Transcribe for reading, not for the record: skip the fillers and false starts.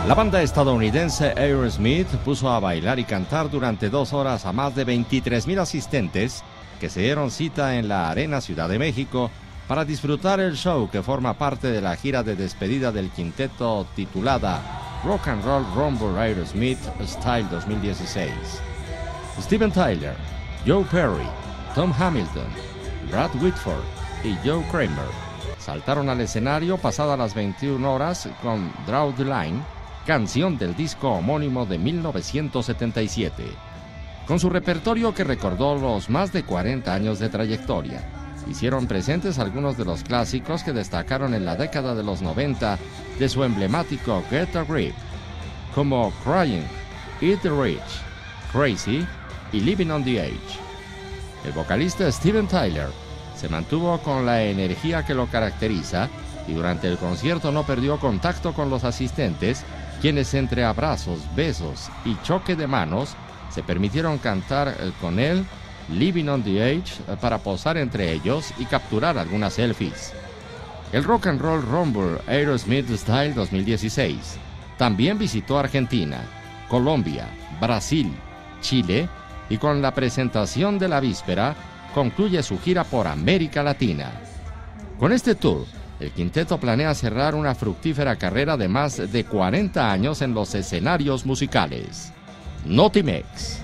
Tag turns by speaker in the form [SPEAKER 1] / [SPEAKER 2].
[SPEAKER 1] La banda estadounidense Aerosmith puso a bailar y cantar durante 2 horas a más de 23,000 asistentes que se dieron cita en la Arena Ciudad de México para disfrutar el show que forma parte de la gira de despedida del quinteto titulada Rock and Roll Rumble Aerosmith Style 2016. Steven Tyler, Joe Perry, Tom Hamilton, Brad Whitford y Joe Kramer saltaron al escenario pasadas las 21 horas con Draw the Line, canción del disco homónimo de 1977. Con su repertorio que recordó los más de 40 años de trayectoria, hicieron presentes algunos de los clásicos que destacaron en la década de los 90 de su emblemático Get a Grip, como Crying, Eat the Rich, Crazy y Living on the Edge. El vocalista Steven Tyler se mantuvo con la energía que lo caracteriza y durante el concierto no perdió contacto con los asistentes, quienes entre abrazos, besos y choque de manos se permitieron cantar con él Living on the Edge para posar entre ellos y capturar algunas selfies. El Rock and Roll Rumble Aerosmith Style 2016 también visitó Argentina, Colombia, Brasil, Chile y con la presentación de la víspera concluye su gira por América Latina. Con este tour, el quinteto planea cerrar una fructífera carrera de más de 40 años en los escenarios musicales. Notimex.